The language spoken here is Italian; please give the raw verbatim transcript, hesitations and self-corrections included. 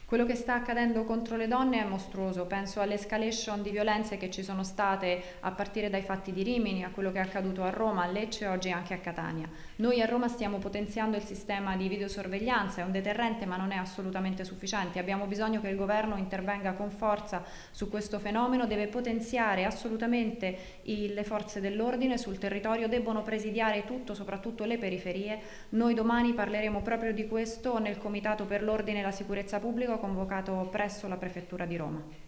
Quello che sta accadendo contro le donne è mostruoso, penso alle escalation di violenze che ci sono state a partire dai fatti di Rimini, a quello che è accaduto a Roma, a Lecce e oggi anche a Catania. Noi a Roma stiamo potenziando il sistema di videosorveglianza, è un deterrente ma non è assolutamente sufficiente, abbiamo bisogno che il governo intervenga con forza su questo fenomeno, deve potenziare assolutamente i, le forze dell'ordine sul territorio, debbono presidiare tutto, soprattutto le periferie. Noi domani parleremo proprio di questo nel Comitato per l'Ordine e la Sicurezza Pubblica convocato presso la Prefettura di Roma.